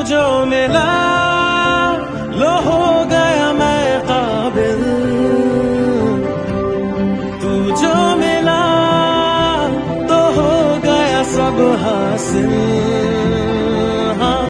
जो मिला लो हो गया मैं काबिल, तू जो मिला तो हो गया सब हासिल।